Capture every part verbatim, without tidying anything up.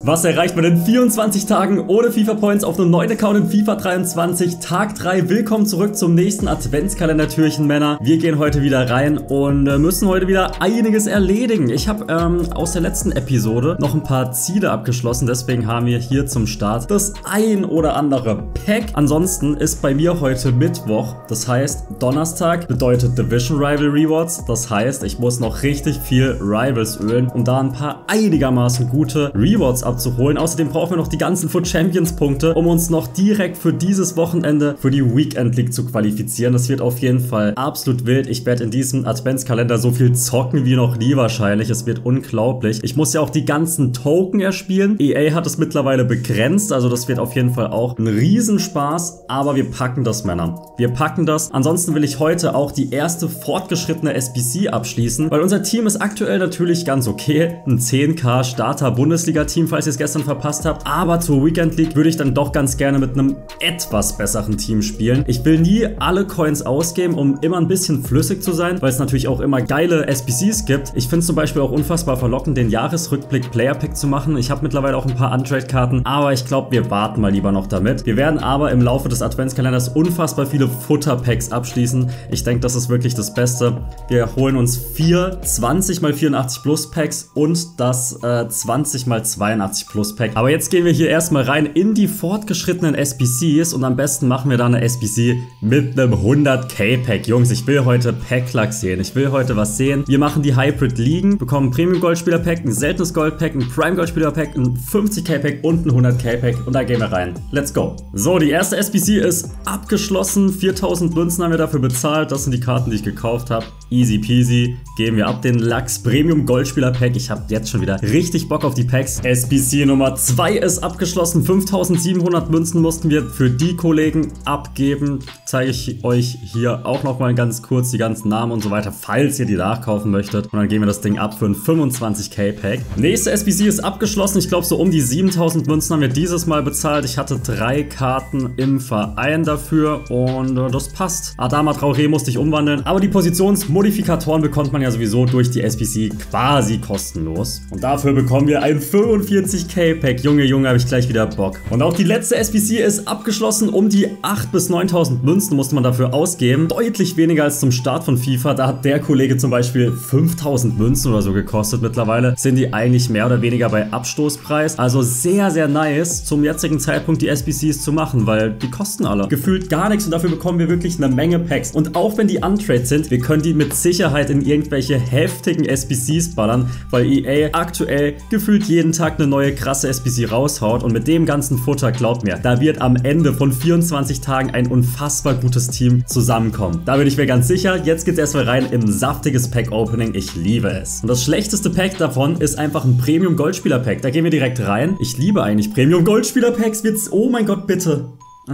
Was erreicht man in vierundzwanzig Tagen ohne FIFA Points auf einem neuen Account in FIFA dreiundzwanzig? Tag drei. Willkommen zurück zum nächsten Adventskalender-Türchen, Männer. Wir gehen heute wieder rein und äh, müssen heute wieder einiges erledigen. Ich habe ähm, aus der letzten Episode noch ein paar Ziele abgeschlossen. Deswegen haben wir hier zum Start das ein oder andere Pack. Ansonsten ist bei mir heute Mittwoch. Das heißt, Donnerstag bedeutet Division Rival Rewards. Das heißt, ich muss noch richtig viel Rivals ölen, um da ein paar einigermaßen gute Rewards abzuschließen. Abzuholen. Außerdem brauchen wir noch die ganzen Foot Champions Punkte, um uns noch direkt für dieses Wochenende für die Weekend League zu qualifizieren. Das wird auf jeden Fall absolut wild. Ich werde in diesem Adventskalender so viel zocken wie noch nie wahrscheinlich. Es wird unglaublich. Ich muss ja auch die ganzen Token erspielen. E A hat es mittlerweile begrenzt, also das wird auf jeden Fall auch ein Riesenspaß. Aber wir packen das, Männer. Wir packen das. Ansonsten will ich heute auch die erste fortgeschrittene S B C abschließen, weil unser Team ist aktuell natürlich ganz okay. Ein zehn K Starter Bundesliga-Team, falls ihr es gestern verpasst habt, aber zur Weekend League würde ich dann doch ganz gerne mit einem etwas besseren Team spielen. Ich will nie alle Coins ausgeben, um immer ein bisschen flüssig zu sein, weil es natürlich auch immer geile S B Cs gibt. Ich finde es zum Beispiel auch unfassbar verlockend, den Jahresrückblick Player Pick zu machen. Ich habe mittlerweile auch ein paar Untrade-Karten, aber ich glaube, wir warten mal lieber noch damit. Wir werden aber im Laufe des Adventskalenders unfassbar viele Futter-Packs abschließen. Ich denke, das ist wirklich das Beste. Wir holen uns vier zwanzig mal vierundachtzig Plus Packs und das äh, zwanzig mal zweiundachtzig Plus Pack. Aber jetzt gehen wir hier erstmal rein in die fortgeschrittenen S B Cs und am besten machen wir da eine S B C mit einem hundert K Pack. Jungs, ich will heute Pack-Luck sehen. Ich will heute was sehen. Wir machen die Hybrid Ligen, bekommen ein Premium Goldspieler Pack, ein seltenes Gold Pack, ein Prime Goldspieler Pack, ein fünfzig K Pack und ein hundert K Pack und da gehen wir rein. Let's go. So, die erste S B C ist abgeschlossen. viertausend Münzen haben wir dafür bezahlt. Das sind die Karten, die ich gekauft habe. Easy peasy. Geben wir ab den Lachs Premium Goldspieler Pack. Ich habe jetzt schon wieder richtig Bock auf die Packs. S B C Nummer zwei ist abgeschlossen. fünftausendsiebenhundert Münzen mussten wir für die Kollegen abgeben. Zeige ich euch hier auch noch mal ganz kurz die ganzen Namen und so weiter, falls ihr die nachkaufen möchtet. Und dann geben wir das Ding ab für ein fünfundzwanzig K Pack. Nächste S B C ist abgeschlossen. Ich glaube, so um die siebentausend Münzen haben wir dieses Mal bezahlt. Ich hatte drei Karten im Verein dafür und äh, das passt. Adama Traoré musste ich umwandeln. Aber die Positionsmodifikatoren bekommt man ja sowieso durch die S B C quasi kostenlos. Und dafür bekommen wir ein fünfundvierzig K Pack. Junge, Junge, habe ich gleich wieder Bock. Und auch die letzte S B C ist abgeschlossen. Um die achttausend bis neuntausend Münzen musste man dafür ausgeben. Deutlich weniger als zum Start von FIFA. Da hat der Kollege zum Beispiel fünftausend Münzen oder so gekostet. Mittlerweile sind die eigentlich mehr oder weniger bei Abstoßpreis. Also sehr, sehr nice, zum jetzigen Zeitpunkt die S B Cs zu machen, weil die kosten alle gefühlt gar nichts und dafür bekommen wir wirklich eine Menge Packs. Und auch wenn die untrade sind, wir können die mit Sicherheit in irgendwelche heftigen S B Cs ballern, weil E A aktuell gefühlt jeden Tag eine neue krasse S B C raushaut und mit dem ganzen Futter, glaubt mir, da wird am Ende von vierundzwanzig Tagen ein unfassbar gutes Team zusammenkommen. Da bin ich mir ganz sicher. Jetzt geht's erstmal rein in ein saftiges Pack-Opening. Ich liebe es. Und das schlechteste Pack davon ist einfach ein Premium-Goldspieler-Pack. Da gehen wir direkt rein. Ich liebe eigentlich Premium-Goldspieler-Packs. Oh mein Gott, bitte.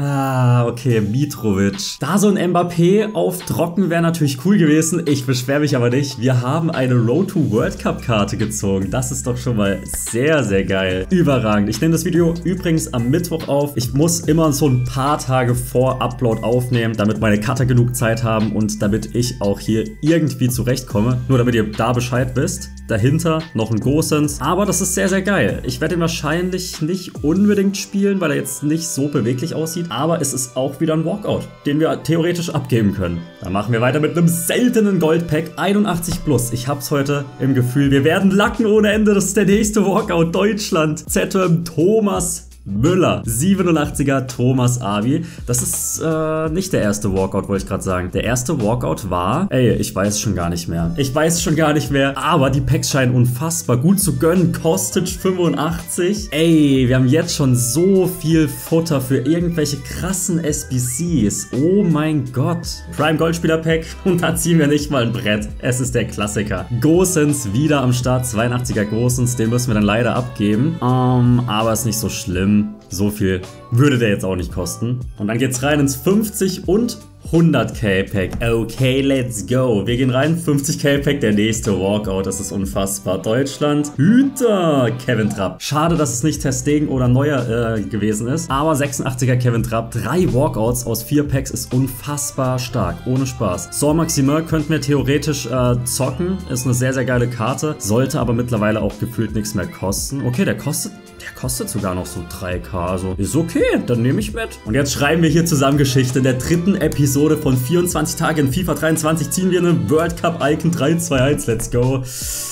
Ah, okay, Mitrovic. Da so ein Mbappé auf Trocken wäre natürlich cool gewesen. Ich beschwere mich aber nicht. Wir haben eine Road to World Cup Karte gezogen. Das ist doch schon mal sehr, sehr geil. Überragend. Ich nehme das Video übrigens am Mittwoch auf. Ich muss immer so ein paar Tage vor Upload aufnehmen, damit meine Cutter genug Zeit haben und damit ich auch hier irgendwie zurechtkomme. Nur damit ihr da Bescheid wisst. Dahinter noch ein Gosens. Aber das ist sehr, sehr geil. Ich werde ihn wahrscheinlich nicht unbedingt spielen, weil er jetzt nicht so beweglich aussieht. Aber es ist auch wieder ein Walkout, den wir theoretisch abgeben können. Dann machen wir weiter mit einem seltenen Goldpack. einundachtzig plus. Ich hab's heute im Gefühl, wir werden lacken ohne Ende. Das ist der nächste Walkout. Deutschland. Z M Thomas Müller. siebenundachtziger Thomas Abi. Das ist äh, nicht der erste Walkout, wollte ich gerade sagen. Der erste Walkout war... Ey, ich weiß schon gar nicht mehr. Ich weiß schon gar nicht mehr. Aber die Packs scheinen unfassbar gut zu gönnen. Kostet fünfundachtzig. Ey, wir haben jetzt schon so viel Futter für irgendwelche krassen S B Cs. Oh mein Gott. Prime Goldspieler Pack. Und da ziehen wir nicht mal ein Brett. Es ist der Klassiker. Gosens wieder am Start. zweiundachtziger Gosens. Den müssen wir dann leider abgeben. Um, aber ist nicht so schlimm. So viel würde der jetzt auch nicht kosten. Und dann geht's rein ins fünfzig und hundert K Pack. Okay, let's go. Wir gehen rein. fünfzig K Pack, der nächste Walkout. Das ist unfassbar. Deutschland. Hüter. Kevin Trapp. Schade, dass es nicht Ter Stegen oder Neuer äh, gewesen ist. Aber sechsundachtziger Kevin Trapp. Drei Walkouts aus vier Packs ist unfassbar stark. Ohne Spaß. Saint Maximin könnten wir theoretisch äh, zocken. Ist eine sehr, sehr geile Karte. Sollte aber mittlerweile auch gefühlt nichts mehr kosten. Okay, der kostet Der kostet sogar noch so drei K, also ist okay, dann nehme ich mit. Und jetzt schreiben wir hier zusammen Geschichte. In der dritten Episode von vierundzwanzig Tage in FIFA dreiundzwanzig ziehen wir einen World Cup Icon drei zwei eins, let's go.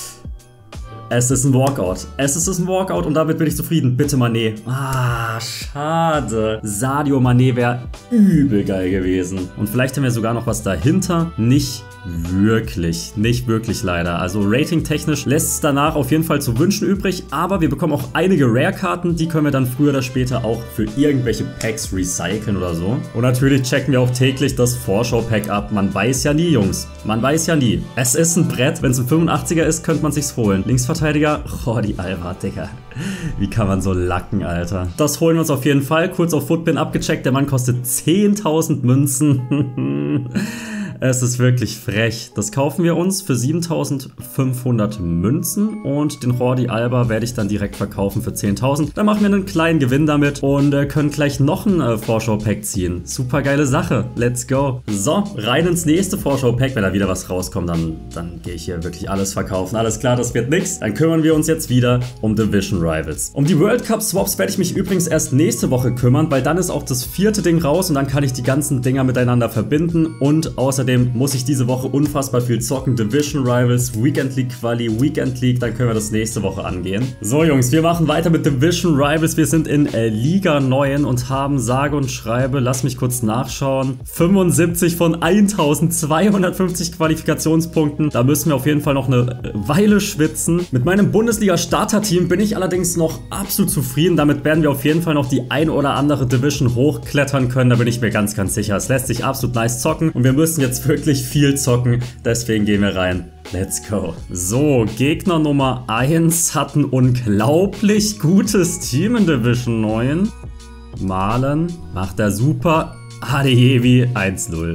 Es ist ein Walkout. Es ist ein Walkout und damit bin ich zufrieden. Bitte Mané. Ah, schade. Sadio Mané wäre übel geil gewesen. Und vielleicht haben wir sogar noch was dahinter. Nicht wirklich. Nicht wirklich leider. Also ratingtechnisch lässt es danach auf jeden Fall zu wünschen übrig. Aber wir bekommen auch einige Rare-Karten. Die können wir dann früher oder später auch für irgendwelche Packs recyceln oder so. Und natürlich checken wir auch täglich das Vorschau-Pack ab. Man weiß ja nie, Jungs. Man weiß ja nie. Es ist ein Brett. Wenn es ein fünfundachtziger ist, könnte man sich's holen. Linksverteidiger. Oh, die Alba, Digga. Wie kann man so lacken, Alter? Das holen wir uns auf jeden Fall. Kurz auf Footbin abgecheckt. Der Mann kostet zehntausend Münzen. Es ist wirklich frech. Das kaufen wir uns für siebentausendfünfhundert Münzen und den Jordi Alba werde ich dann direkt verkaufen für zehntausend. Dann machen wir einen kleinen Gewinn damit und äh, können gleich noch ein äh, Vorschau-Pack ziehen. Super geile Sache. Let's go. So, rein ins nächste Vorschau-Pack. Wenn da wieder was rauskommt, dann, dann gehe ich hier wirklich alles verkaufen. Alles klar, das wird nix. Dann kümmern wir uns jetzt wieder um Division Rivals. Um die World Cup Swaps werde ich mich übrigens erst nächste Woche kümmern, weil dann ist auch das vierte Ding raus und dann kann ich die ganzen Dinger miteinander verbinden und außerdem muss ich diese Woche unfassbar viel zocken. Division Rivals, Weekend League Quali, Weekend League, dann können wir das nächste Woche angehen. So Jungs, wir machen weiter mit Division Rivals. Wir sind in äh, Liga neun und haben sage und schreibe, lass mich kurz nachschauen, fünfundsiebzig von eintausendzweihundertfünfzig Qualifikationspunkten. Da müssen wir auf jeden Fall noch eine Weile schwitzen. Mit meinem Bundesliga-Starter-Team bin ich allerdings noch absolut zufrieden. Damit werden wir auf jeden Fall noch die ein oder andere Division hochklettern können. Da bin ich mir ganz, ganz sicher. Es lässt sich absolut nice zocken und wir müssen jetzt wirklich viel zocken, deswegen gehen wir rein. Let's go. So, Gegner Nummer eins hat ein unglaublich gutes Team in Division neun. Malen, macht er super. Adeyemi eins null.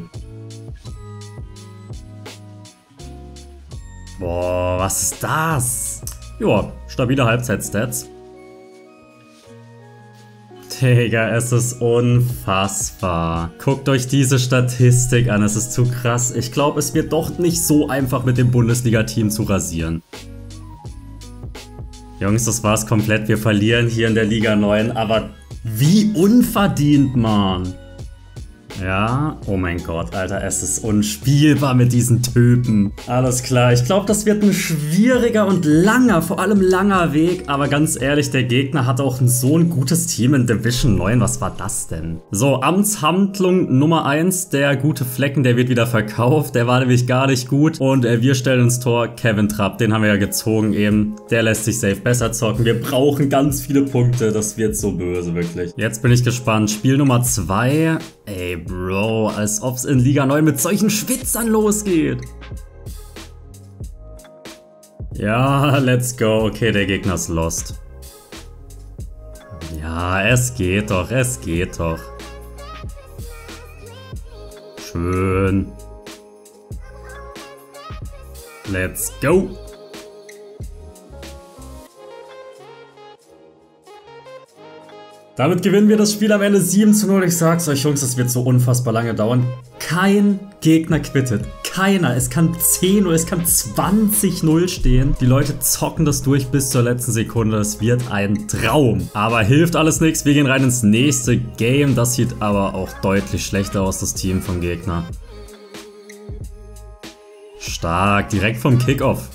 Boah, was ist das? Joa, stabile Halbzeitstats. Digga, es ist unfassbar. Guckt euch diese Statistik an, es ist zu krass. Ich glaube, es wird doch nicht so einfach mit dem Bundesliga-Team zu rasieren. Jungs, das war's komplett. Wir verlieren hier in der Liga neun, aber wie unverdient, Mann. Ja, oh mein Gott, Alter, es ist unspielbar mit diesen Typen. Alles klar, ich glaube, das wird ein schwieriger und langer, vor allem langer Weg. Aber ganz ehrlich, der Gegner hat auch so ein gutes Team in Division neun. Was war das denn? So, Amtshandlung Nummer eins, der gute Flecken, der wird wieder verkauft. Der war nämlich gar nicht gut. Und äh, wir stellen ins Tor Kevin Trapp, den haben wir ja gezogen eben. Der lässt sich safe besser zocken. Wir brauchen ganz viele Punkte, das wird so böse, wirklich. Jetzt bin ich gespannt. Spiel Nummer zwei. Ey, Bro, als ob es in Liga neun mit solchen Schwitzern losgeht. Ja, let's go. Okay, der Gegner ist lost. Ja, es geht doch, es geht doch. Schön. Let's go. Damit gewinnen wir das Spiel am Ende sieben zu null. Ich sag's euch, Jungs, das wird so unfassbar lange dauern. Kein Gegner quittet. Keiner. Es kann zehn null, es kann zwanzig null stehen. Die Leute zocken das durch bis zur letzten Sekunde. Es wird ein Traum. Aber hilft alles nichts. Wir gehen rein ins nächste Game. Das sieht aber auch deutlich schlechter aus, das Team vom Gegner. Stark. Direkt vom Kickoff.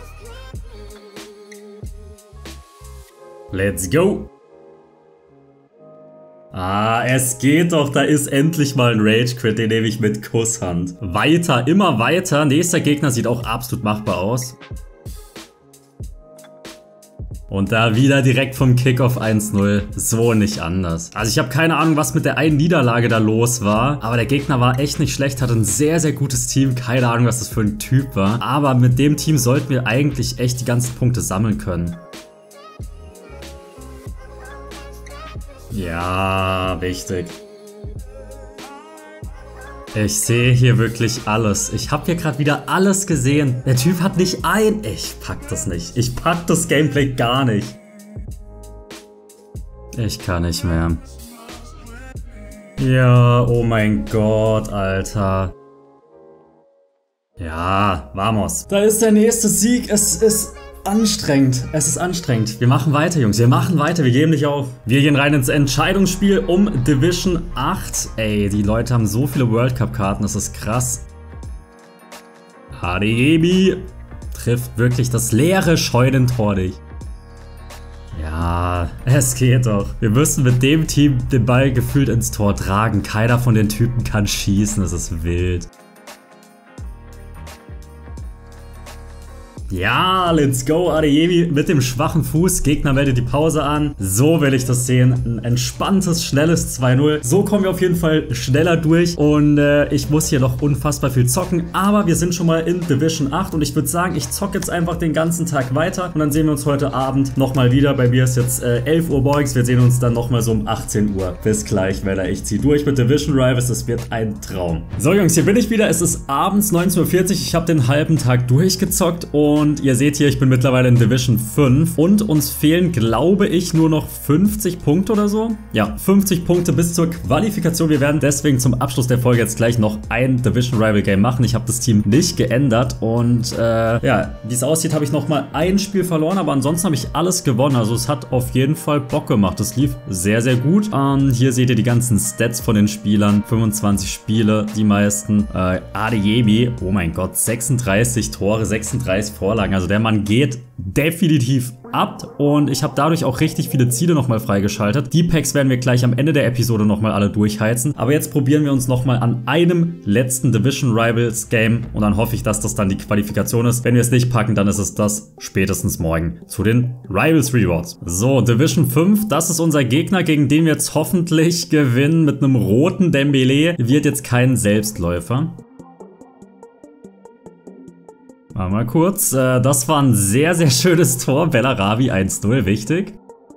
Let's go. Ah, es geht doch, da ist endlich mal ein Rage-Quit, den nehme ich mit Kusshand. Weiter, immer weiter. Nächster Gegner sieht auch absolut machbar aus. Und da wieder direkt vom Kickoff eins null. So nicht anders. Also ich habe keine Ahnung, was mit der einen Niederlage da los war. Aber der Gegner war echt nicht schlecht, hatte ein sehr, sehr gutes Team. Keine Ahnung, was das für ein Typ war. Aber mit dem Team sollten wir eigentlich echt die ganzen Punkte sammeln können. Ja, wichtig. Ich sehe hier wirklich alles. Ich habe hier gerade wieder alles gesehen. Der Typ hat nicht ein... Ich pack das nicht. Ich pack das Gameplay gar nicht. Ich kann nicht mehr. Ja, oh mein Gott, Alter. Ja, vamos. Da ist der nächste Sieg. Es ist anstrengend. Es ist anstrengend. Wir machen weiter, Jungs. Wir machen weiter. Wir geben nicht auf. Wir gehen rein ins Entscheidungsspiel um Division acht. Ey, die Leute haben so viele World Cup Karten. Das ist krass. Adeyemi trifft wirklich das leere Scheunentor nicht. Ja, es geht doch. Wir müssen mit dem Team den Ball gefühlt ins Tor tragen. Keiner von den Typen kann schießen. Das ist wild. Ja, let's go, Adeyemi mit dem schwachen Fuß. Gegner meldet die Pause an. So will ich das sehen. Ein entspanntes, schnelles zwei null. So kommen wir auf jeden Fall schneller durch. Und äh, ich muss hier noch unfassbar viel zocken. Aber wir sind schon mal in Division acht. Und ich würde sagen, ich zocke jetzt einfach den ganzen Tag weiter. Und dann sehen wir uns heute Abend nochmal wieder. Bei mir ist jetzt äh, elf Uhr morgens. Wir sehen uns dann nochmal so um achtzehn Uhr. Bis gleich, Männer. Ich ziehe durch mit Division Rivals. Das wird ein Traum. So, Jungs, hier bin ich wieder. Es ist abends neunzehn Uhr vierzig. Ich habe den halben Tag durchgezockt. Und Und ihr seht hier, ich bin mittlerweile in Division fünf und uns fehlen, glaube ich, nur noch fünfzig Punkte oder so. Ja, fünfzig Punkte bis zur Qualifikation. Wir werden deswegen zum Abschluss der Folge jetzt gleich noch ein Division Rival Game machen. Ich habe das Team nicht geändert und äh, ja, wie es aussieht, habe ich nochmal ein Spiel verloren, aber ansonsten habe ich alles gewonnen. Also es hat auf jeden Fall Bock gemacht. Es lief sehr, sehr gut. Ähm, hier seht ihr die ganzen Stats von den Spielern. fünfundzwanzig Spiele, die meisten. Äh, Adeyemi, oh mein Gott, sechsunddreißig Tore, sechsunddreißig Vorlagen. Also der Mann geht definitiv ab und ich habe dadurch auch richtig viele Ziele nochmal freigeschaltet. Die Packs werden wir gleich am Ende der Episode nochmal alle durchheizen. Aber jetzt probieren wir uns nochmal an einem letzten Division Rivals Game und dann hoffe ich, dass das dann die Qualifikation ist. Wenn wir es nicht packen, dann ist es das spätestens morgen zu den Rivals Rewards. So, Division fünf, das ist unser Gegner, gegen den wir jetzt hoffentlich gewinnen mit einem roten Dembele. Wird jetzt kein Selbstläufer. Mal kurz, das war ein sehr, sehr schönes Tor. Bellarabi eins null, wichtig.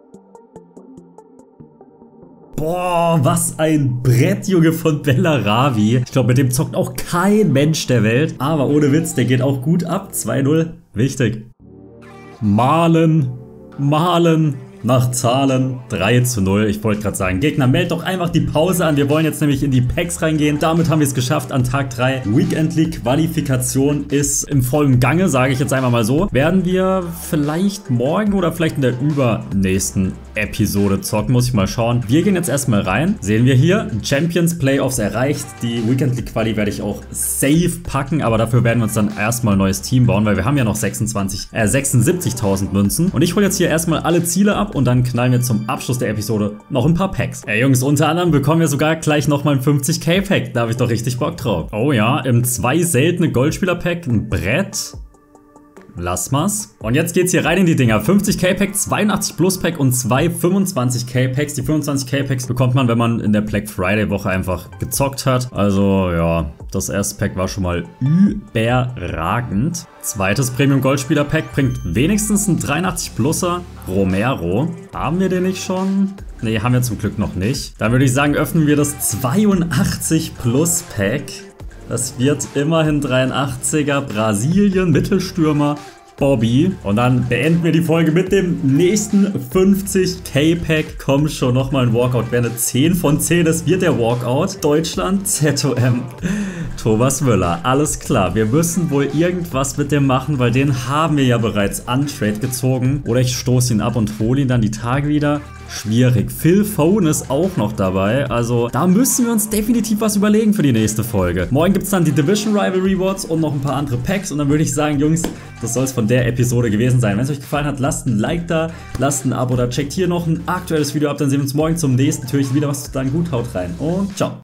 Boah, was ein Brett, Junge, von Bellarabi. Ich glaube, mit dem zockt auch kein Mensch der Welt. Aber ohne Witz, der geht auch gut ab. zwei null, wichtig. Malen, malen. Nach Zahlen drei zu null. Ich wollte gerade sagen, Gegner, meldet doch einfach die Pause an. Wir wollen jetzt nämlich in die Packs reingehen. Damit haben wir es geschafft an Tag drei. Weekend League Qualifikation ist im vollen Gange, sage ich jetzt einfach mal so. Werden wir vielleicht morgen oder vielleicht in der übernächsten Episode zocken, muss ich mal schauen. Wir gehen jetzt erstmal rein. Sehen wir hier, Champions Playoffs erreicht. Die Weekend League Quali werde ich auch safe packen, aber dafür werden wir uns dann erstmal ein neues Team bauen, weil wir haben ja noch sechsundzwanzig, äh, sechsundsiebzigtausend Münzen. Und ich hole jetzt hier erstmal alle Ziele ab und dann knallen wir zum Abschluss der Episode noch ein paar Packs. Ey Jungs, unter anderem bekommen wir sogar gleich nochmal ein fünfzig K Pack. Da habe ich doch richtig Bock drauf. Oh ja, im zwei seltene Goldspieler Pack ein Brett. Lass mal's. Und jetzt geht's hier rein in die Dinger. fünfzig K Pack, zweiundachtzig Plus Pack und zwei fünfundzwanzig K Packs. Die fünfundzwanzig K Packs bekommt man, wenn man in der Black Friday Woche einfach gezockt hat. Also ja, das erste Pack war schon mal überragend. Zweites Premium Goldspieler Pack bringt wenigstens einen dreiundachtzig Pluser Romero. Haben wir den nicht schon? Ne, haben wir zum Glück noch nicht. Dann würde ich sagen, öffnen wir das zweiundachtzig Plus Pack. Das wird immerhin dreiundachtziger Brasilien, Mittelstürmer, Bobby. Und dann beenden wir die Folge mit dem nächsten fünfzig K Pack. Komm schon, nochmal ein Walkout. Wäre eine zehn von zehn. Das wird der Walkout. Deutschland, Z O M, Thomas Müller. Alles klar. Wir müssen wohl irgendwas mit dem machen, weil den haben wir ja bereits untrade gezogen. Oder ich stoße ihn ab und hole ihn dann die Tage wieder. Schwierig. Phil Foden ist auch noch dabei. Also da müssen wir uns definitiv was überlegen für die nächste Folge. Morgen gibt es dann die Division Rival Rewards und noch ein paar andere Packs. Und dann würde ich sagen, Jungs, das soll es von der Episode gewesen sein. Wenn es euch gefallen hat, lasst ein Like da, lasst ein Abo da, checkt hier noch ein aktuelles Video ab. Dann sehen wir uns morgen zum nächsten Türchen wieder. Was dann gut, haut rein und ciao.